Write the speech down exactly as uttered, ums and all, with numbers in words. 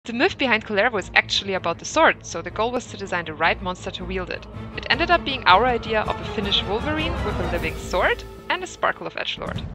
The myth behind Kullervo is actually about the sword, so the goal was to design the right monster to wield it. It ended up being our idea of a Finnish Wolverine with a living sword and a sparkle of edgelord.